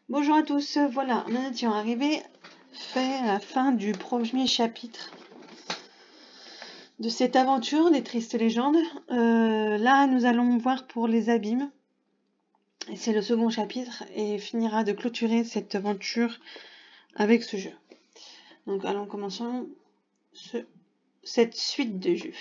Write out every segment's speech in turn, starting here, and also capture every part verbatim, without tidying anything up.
Bonjour à tous, voilà, nous étions arrivés à la fin du premier chapitre de cette aventure des tristes légendes. Euh, là, nous allons voir pour les abîmes, et c'est le second chapitre, et finira de clôturer cette aventure avec ce jeu. Donc allons commençons ce, cette suite de jeux.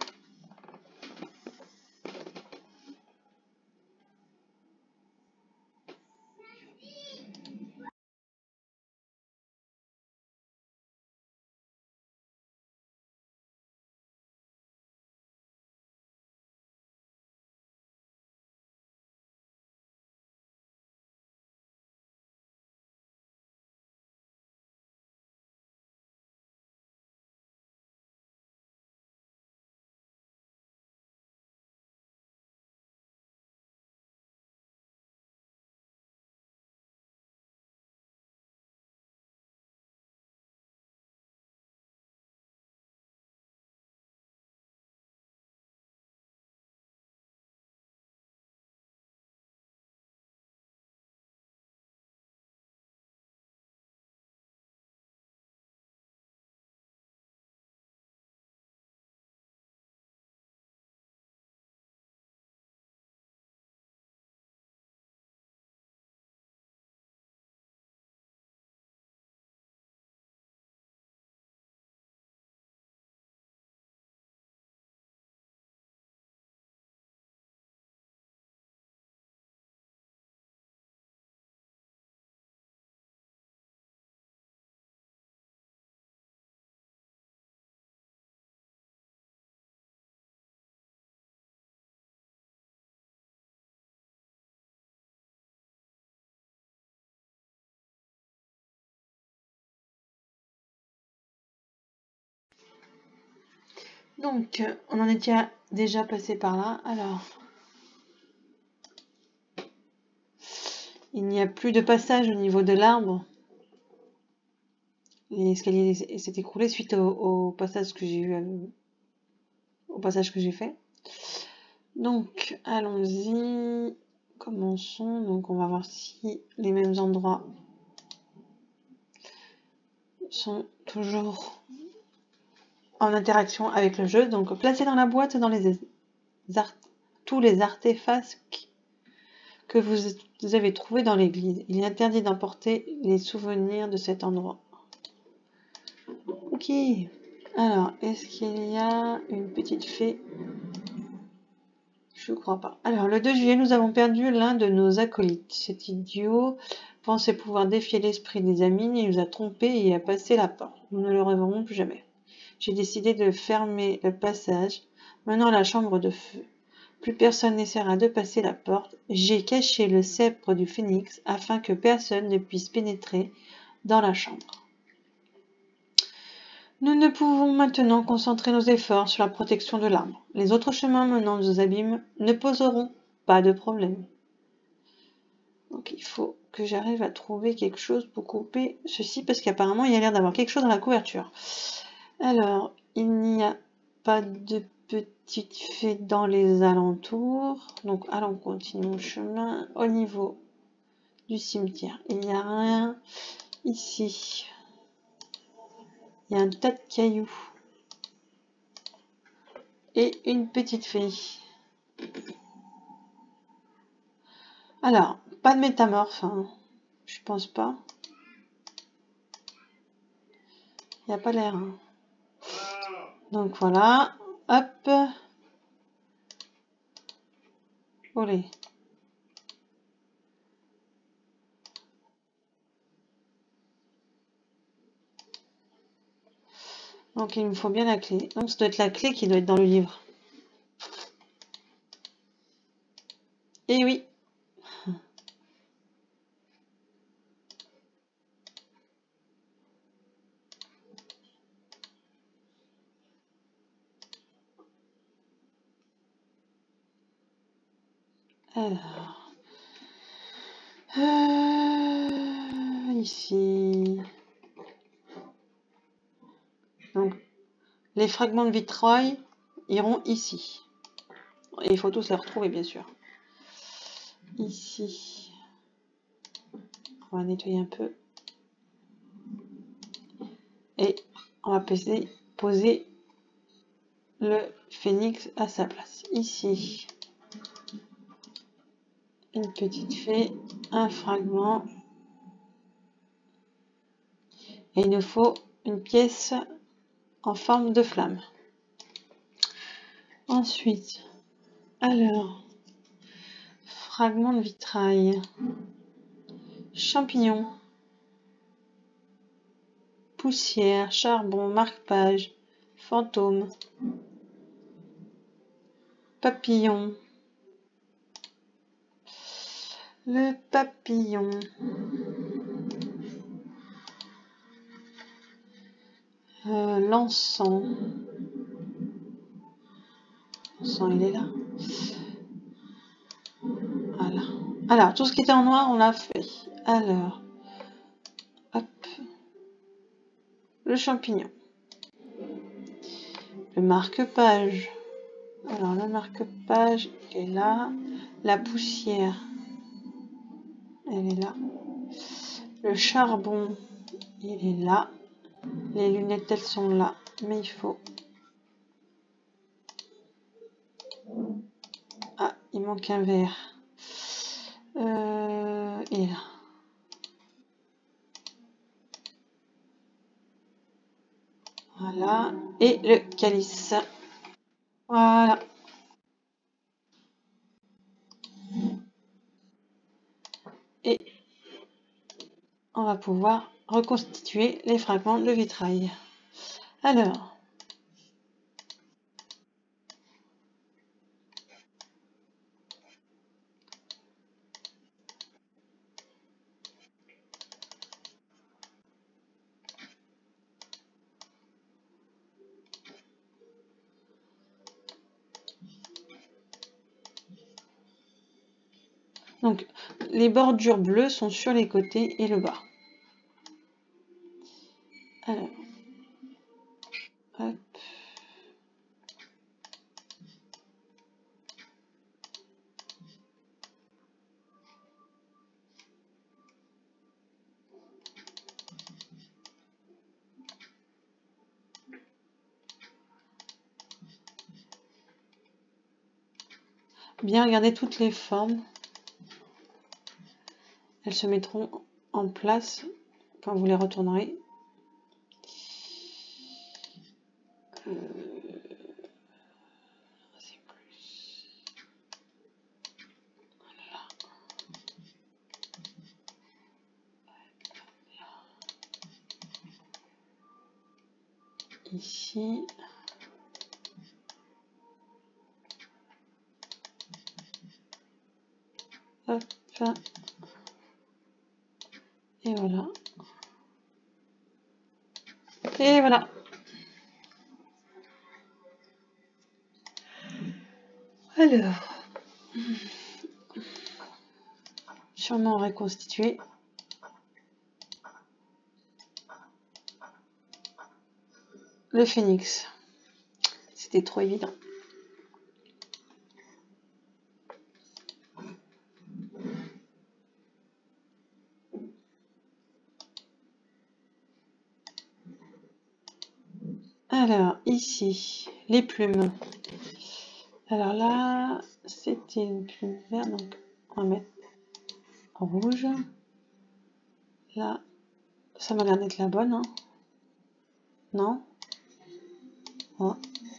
Donc, on en était déjà passé par là. Alors, il n'y a plus de passage au niveau de l'arbre. L'escalier s'est écroulé suite au, au passage que j'ai eu, au passage que j'ai fait. Donc, allons-y. Commençons. Donc, on va voir si les mêmes endroits sont toujours en interaction avec le jeu. Donc, placez dans la boîte dans les art tous les artefacts que vous avez trouvés dans l'église. Il est interdit d'emporter les souvenirs de cet endroit. Ok. Alors, est-ce qu'il y a une petite fée? Je crois pas. Alors, le deux juillet, nous avons perdu l'un de nos acolytes. Cet idiot pensait pouvoir défier l'esprit des amis, il nous a trompés et a passé la porte. Nous ne le reverrons plus jamais. J'ai décidé de fermer le passage, menant à la chambre de feu. Plus personne n'essaiera de passer la porte. J'ai caché le sceptre du phénix afin que personne ne puisse pénétrer dans la chambre. Nous ne pouvons maintenant concentrer nos efforts sur la protection de l'arbre. Les autres chemins menant aux abîmes ne poseront pas de problème. Donc il faut que j'arrive à trouver quelque chose pour couper ceci, parce qu'apparemment il y a l'air d'avoir quelque chose dans la couverture. Alors, il n'y a pas de petite fée dans les alentours. Donc allons continuer le chemin. Au niveau du cimetière, il n'y a rien. Ici, il y a un tas de cailloux. Et une petite fée. Alors, pas de métamorphe, hein. Je pense pas. Il n'y a pas l'air. Hein. Donc voilà, hop. Olé. Donc il me faut bien la clé. Donc ça doit être la clé qui doit être dans le livre. Et oui. Alors. Euh, ici. Donc les fragments de vitrail iront ici. Et il faut tous les retrouver bien sûr. Ici. On va nettoyer un peu. Et on va poser, poser le phénix à sa place. Ici, une petite fée, un fragment. Et il nous faut une pièce en forme de flamme. Ensuite, alors, fragment de vitrail, champignon, poussière, charbon, marque-page, fantôme, papillon, le papillon, euh, l'encens, l'encens il est là, voilà. Alors, tout ce qui était en noir, on l'a fait. Alors, hop, le champignon, le marque-page. Alors, le marque-page est là. La poussière, elle est là. Le charbon, il est là. Les lunettes, elles sont là. Mais il faut... Ah, il manque un verre. Euh, et là. Voilà. Et le calice. Voilà. Et on va pouvoir reconstituer les fragments de vitrail. Alors, donc les bordures bleues sont sur les côtés et le bas. Alors, hop. Bien regarder toutes les formes. Elles se mettront en place quand vous les retournerez. Euh, c'est plus. Voilà. Ici. Hop. Et voilà. Et voilà. Alors, sûrement reconstituer. Le phénix. C'était trop évident. Alors, ici, les plumes. Alors là, c'était une plume verte, donc on va mettre en rouge. Là, ça m'a l'air d'être la bonne, hein. Non? Oh.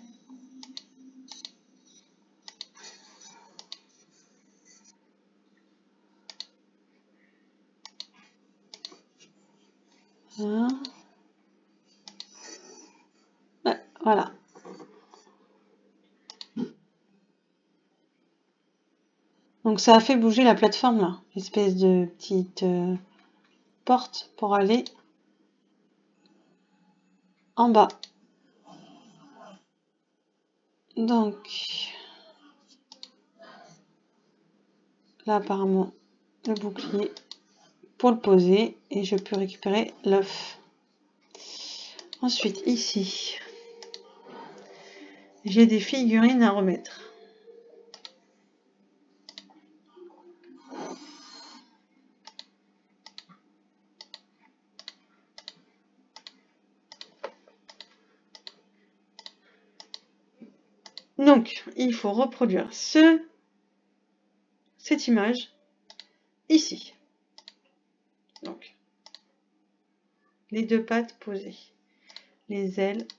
Hein. Ouais, voilà. Donc ça a fait bouger la plateforme là, espèce de petite euh, porte pour aller en bas. Donc là apparemment le bouclier pour le poser et je peux récupérer l'œuf. Ensuite ici j'ai des figurines à remettre. Donc, il faut reproduire ce, cette image ici. Donc, les deux pattes posées, les ailes.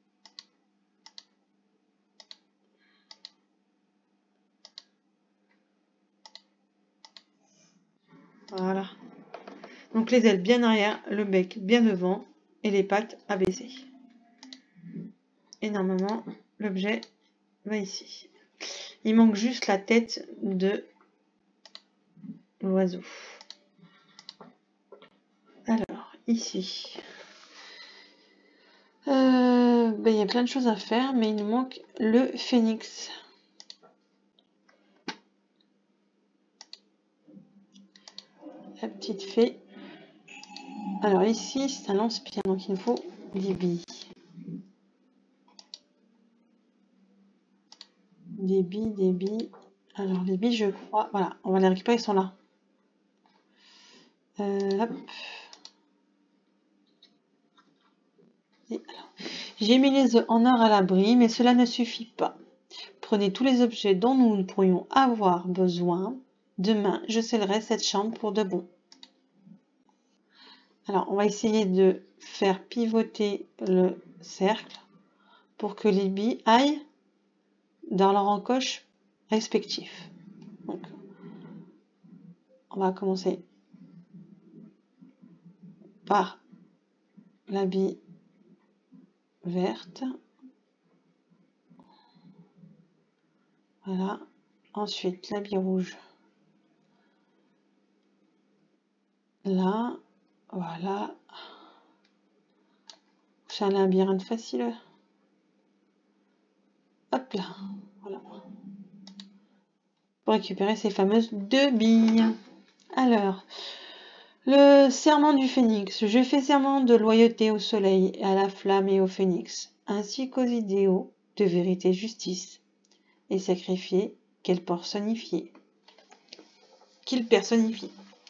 Voilà. Donc les ailes bien arrière, le bec bien devant et les pattes abaissées. Et normalement, l'objet va ici. Il manque juste la tête de l'oiseau. Alors, ici, euh, ben, il y a plein de choses à faire, mais il nous manque le phénix. La petite fée. Alors ici, c'est un lance-pierre, donc il nous faut des billes. Des billes, des billes. Alors les billes, je crois, voilà, on va les récupérer, ils sont là. Euh, hop. J'ai mis les œufs en or à l'abri, mais cela ne suffit pas. Prenez tous les objets dont nous pourrions avoir besoin. Demain, je scellerai cette chambre pour de bon. Alors, on va essayer de faire pivoter le cercle pour que les billes aillent dans leur encoche respectif. Donc, on va commencer par la bille verte. Voilà. Ensuite, la bille rouge. Là. Voilà. C'est un labyrinthe facile. Hop là. Voilà. Pour récupérer ces fameuses deux billes. Alors, le serment du phénix. Je fais serment de loyauté au soleil, à la flamme et au phénix, ainsi qu'aux idéaux de vérité et justice, et sacrifier qu'elle personnifier. Qu'il personnifie.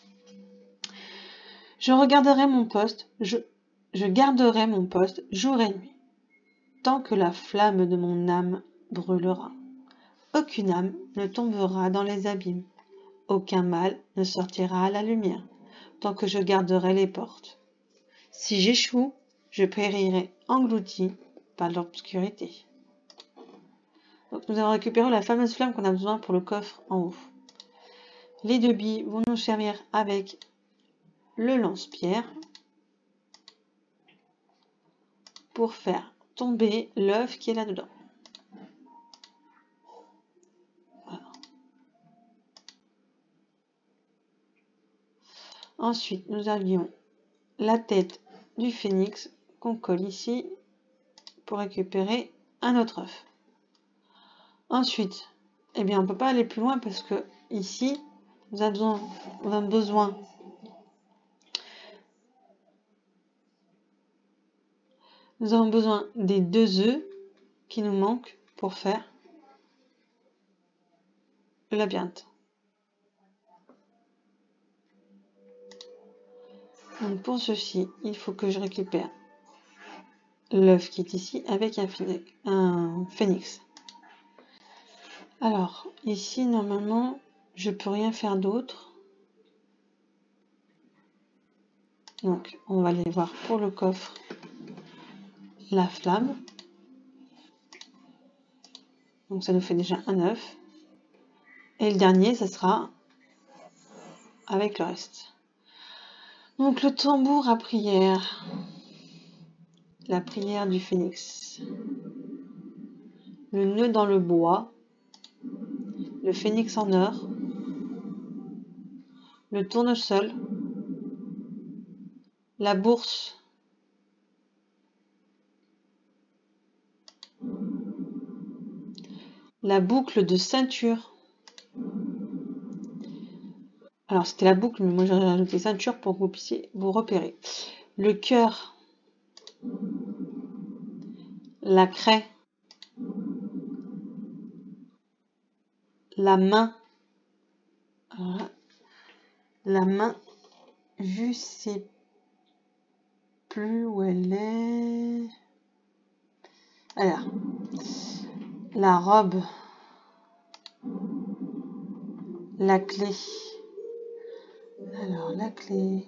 Je regarderai mon poste, je, je garderai mon poste jour et nuit, tant que la flamme de mon âme brûlera. Aucune âme ne tombera dans les abîmes, aucun mal ne sortira à la lumière, tant que je garderai les portes. Si j'échoue, je périrai englouti par l'obscurité. Donc nous avons récupéré la fameuse flamme qu'on a besoin pour le coffre en haut. Les deux billes vont nous servir avec le lance-pierre pour faire tomber l'œuf qui est là-dedans. Voilà. Ensuite, nous avions la tête du phénix qu'on colle ici pour récupérer un autre œuf. Ensuite, eh bien, on ne peut pas aller plus loin parce que ici, nous avons, nous avons besoin nous avons besoin des deux œufs qui nous manquent pour faire le labyrinthe. Donc pour ceci, il faut que je récupère l'œuf qui est ici avec un phénix. Un phénix. Alors, ici, normalement, je peux rien faire d'autre. Donc, on va aller voir pour le coffre la flamme. Donc, ça nous fait déjà un œuf. Et le dernier, ça sera avec le reste. Donc, le tambour à prière. La prière du phénix. Le nœud dans le bois. Le phénix en or. Le tournesol. La bourse. La boucle de ceinture. Alors c'était la boucle, mais moi j'ai rajouté ceinture pour que vous puissiez vous repérer. Le cœur. La craie. La main. Voilà. La main, je sais plus où elle est. Alors, la robe, la clé. Alors, la clé.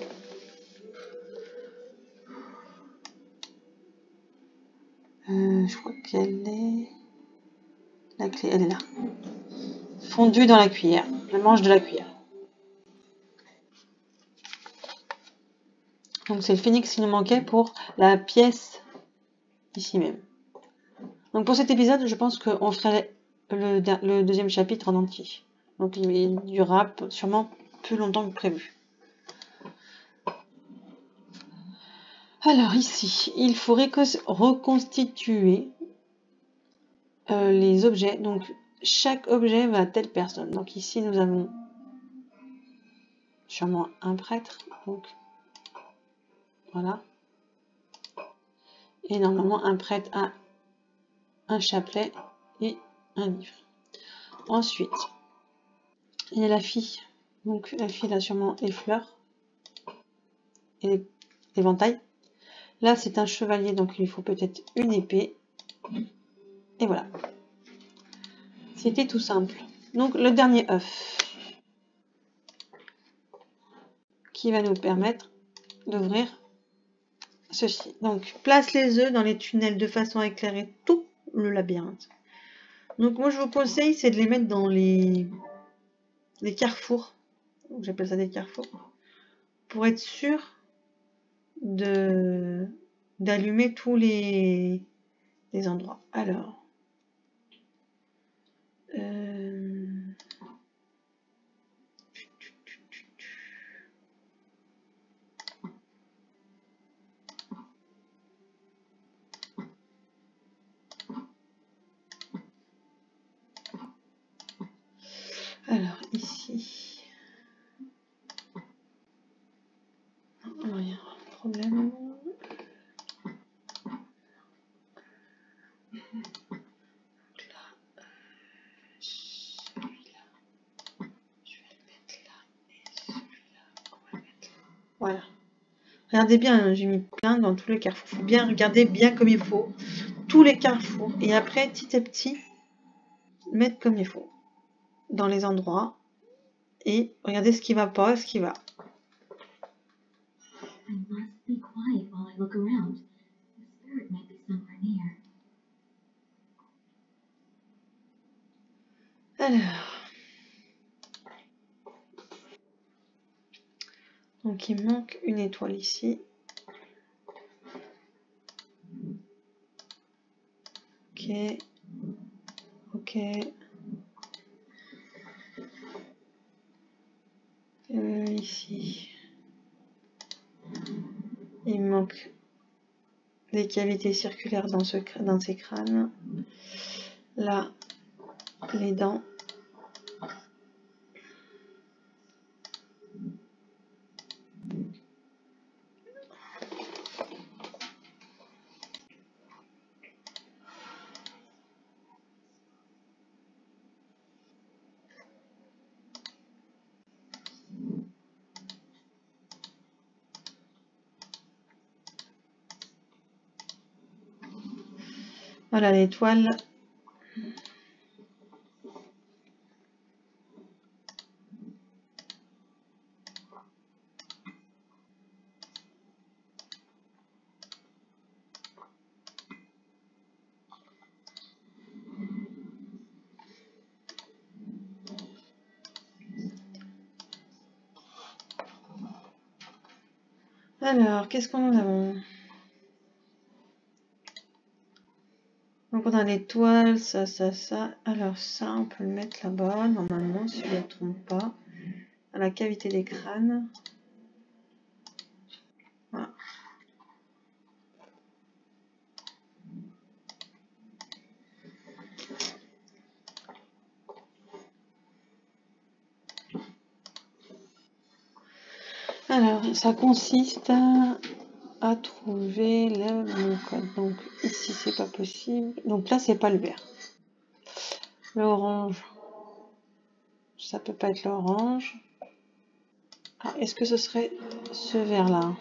Euh, je crois qu'elle est... La clé, elle est là. Fondue dans la cuillère, le manche de la cuillère. Donc c'est le phénix qui nous manquait pour la pièce ici même. Donc pour cet épisode, je pense qu'on ferait le, le deuxième chapitre en entier. Donc il durera sûrement plus longtemps que prévu. Alors ici, il faut reconstituer euh, les objets. Donc chaque objet va à telle personne. Donc ici nous avons sûrement un prêtre. Donc voilà. Et normalement un prêtre a un chapelet et un livre. Ensuite, il y a la fille. Donc la fille a sûrement les fleurs et l'éventail. Là c'est un chevalier, donc il lui faut peut-être une épée. Et voilà. C'était tout simple. Donc le dernier œuf qui va nous permettre d'ouvrir ceci. Donc place les œufs dans les tunnels de façon à éclairer tout le labyrinthe. Donc moi je vous conseille c'est de les mettre dans les, les carrefours. J'appelle ça des carrefours. Pour être sûr de d'allumer tous les, les endroits. Alors euh, alors ici non, il y a un problème. Voilà. Regardez bien, j'ai mis plein dans tous les carrefours. Il faut bien regarder bien comme il faut. Tous les carrefours. Et après, petit à petit, mettre comme il faut. Dans les endroits. Et regardez ce qui va pas, ce qui va. Alors. Donc il manque une étoile ici. Ok. Ok. Euh, ici. Il manque des cavités circulaires dans, ce, dans ces crânes. Là, les dents. Voilà l'étoile. Alors, qu'est-ce qu'on en a? Donc on a l'étoile, ça, ça, ça. Alors ça, on peut le mettre là-bas, normalement, si je ne me trompe pas. À la cavité des crânes. Voilà. Alors, ça consiste à, à trouver le code. Donc ici, c'est pas possible. Donc là, c'est pas le vert. L'orange. Ça peut pas être l'orange. Ah, est-ce que ce serait ce vert-là?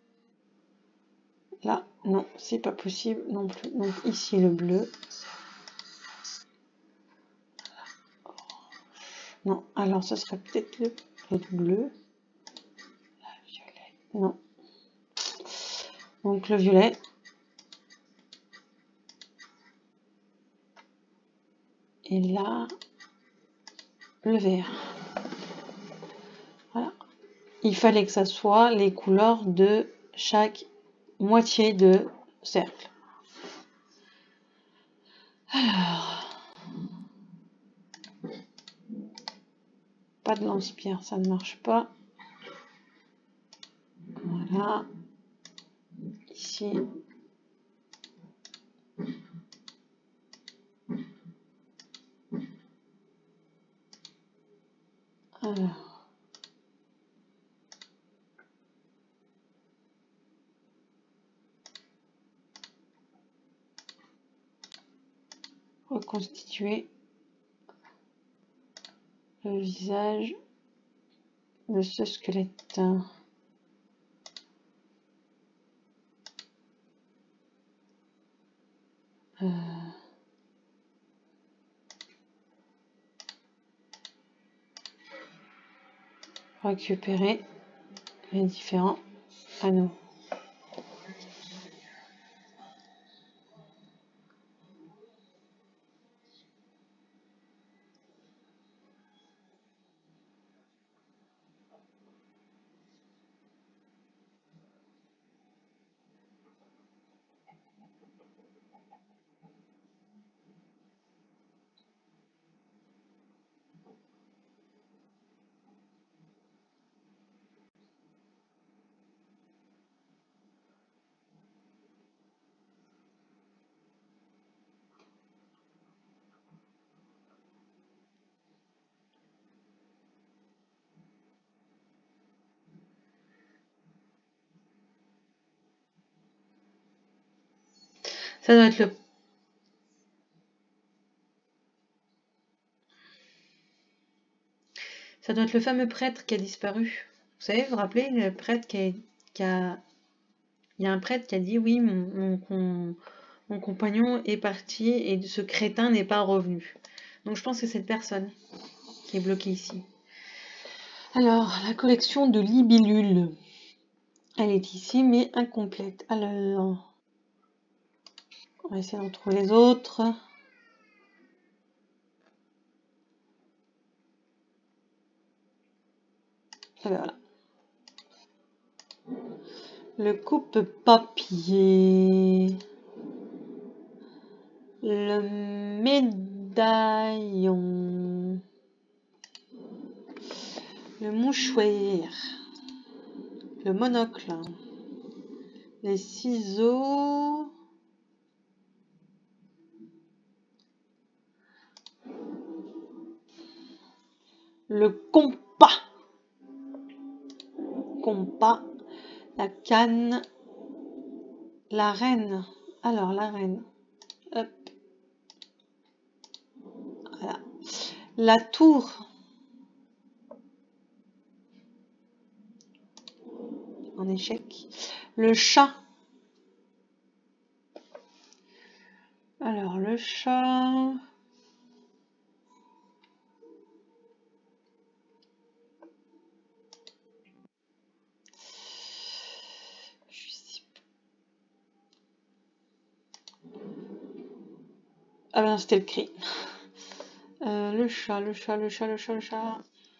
Là, non, c'est pas possible non plus. Donc ici, le bleu. Non, alors ce serait peut-être le, le bleu. Le violet. Non. Donc le violet. Et là, le vert. Voilà. Il fallait que ça soit les couleurs de chaque moitié de cercle. Alors, pas de lance-pierre, ça ne marche pas. Voilà. Ici. Alors. Reconstituer le visage de ce squelette. Euh... Récupérer les différents panneaux. Ça doit être le ça doit être le fameux prêtre qui a disparu. Vous savez, vous vous rappelez, le prêtre qui a, qui a... Il y a un prêtre qui a dit oui, mon, mon, mon, mon compagnon est parti et ce crétin n'est pas revenu. Donc je pense que c'est cette personne qui est bloquée ici. Alors, la collection de libellules. Elle est ici, mais incomplète. Alors, on va essayer d'en trouver les autres. Et voilà. Le coupe-papier. Le médaillon. Le mouchoir. Le monocle. Les ciseaux. Le compas. Compas. La canne. La reine. Alors, la reine. Hop. Voilà. La tour. En échec. Le chat. Alors, le chat. Ah ben, c'était le cri. Euh, le chat, le chat, le chat, le chat, le chat.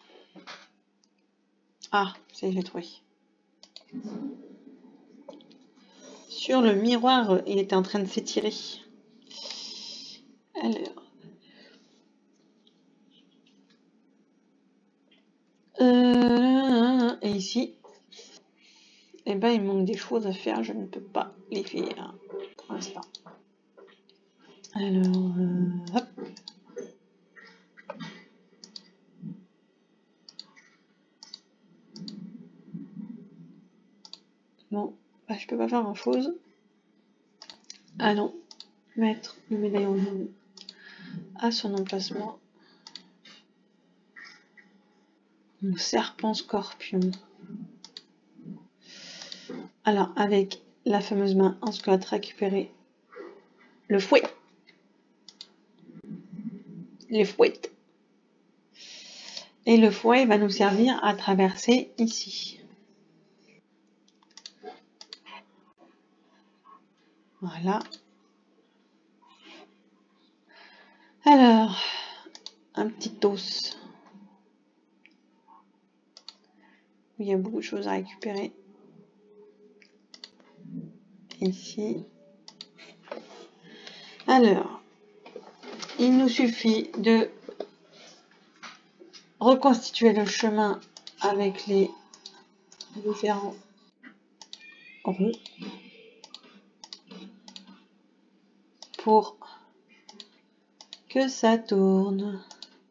Ah, c'est j'ai trouvé. Sur le miroir, il était en train de s'étirer. Alors. Euh, et ici, eh ben, il manque des choses à faire. Je ne peux pas les faire pour l'instant. Alors, euh, hop. Bon, bah, je peux pas faire grand chose. Ah non, mettre le médaillon à son emplacement. Mon serpent scorpion. Alors, avec la fameuse main en squelette, récupérer le fouet. Les fouettes. Et le foie, il va nous servir à traverser ici. Voilà. Alors, un petit os. Il y a beaucoup de choses à récupérer. Ici. Alors, il nous suffit de reconstituer le chemin avec les différents roues pour que ça tourne.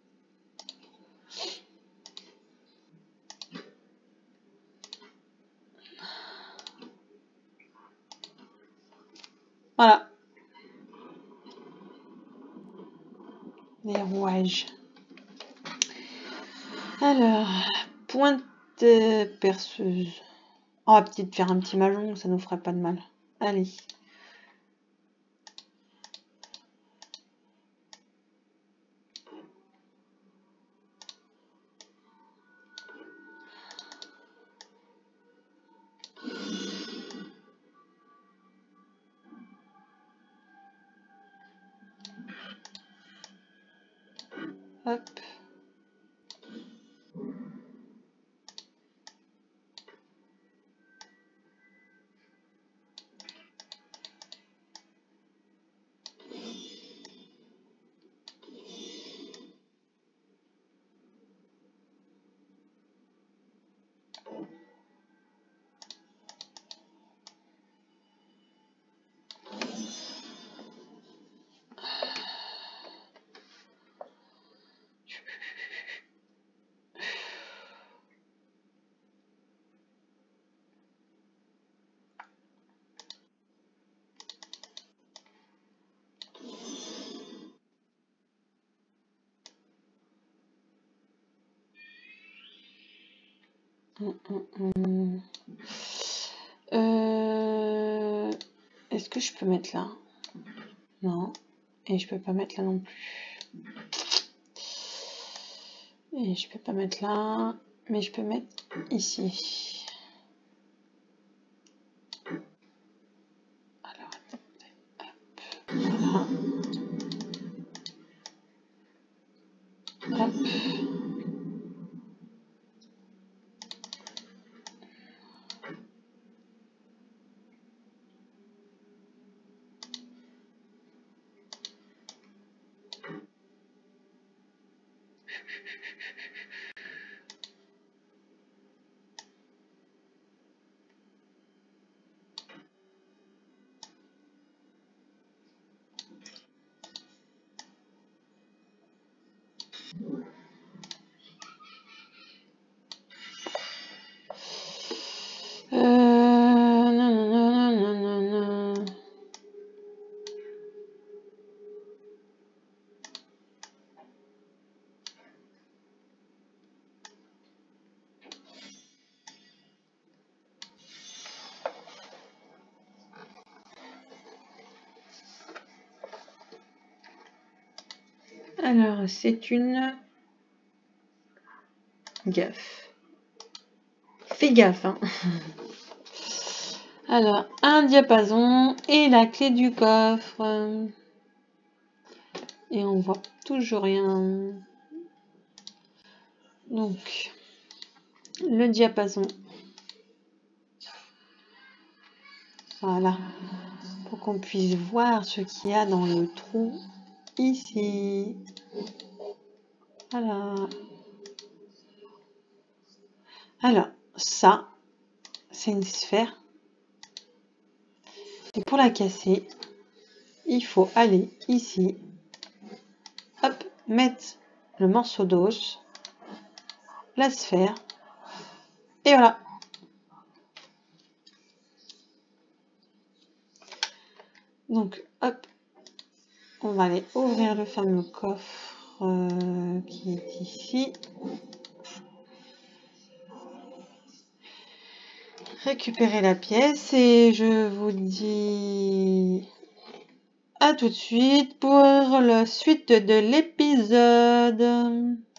Voilà. Les rouages. Alors, pointe perceuse. On va peut-être faire un petit majon, ça nous ferait pas de mal. Allez. Hop. Hum, hum, hum. Euh... Est-ce que je peux mettre là? Non. Et je peux pas mettre là non plus. Et je peux pas mettre là. Mais je peux mettre ici. Alors, hop. Voilà. Hop. Euh... Non, non, non, non, non, non. Alors, c'est une gaffe. Fais gaffe, hein. Alors, un diapason et la clé du coffre. Et on voit toujours rien. Donc, le diapason. Voilà. Pour qu'on puisse voir ce qu'il y a dans le trou ici. Voilà. Alors, ça, c'est une sphère. Et pour la casser, il faut aller ici. Hop, mettre le morceau d'os, la sphère. Et voilà. Donc, hop, on va aller ouvrir le fameux coffre euh, qui est ici. Récupérer la pièce et je vous dis à tout de suite pour la suite de l'épisode.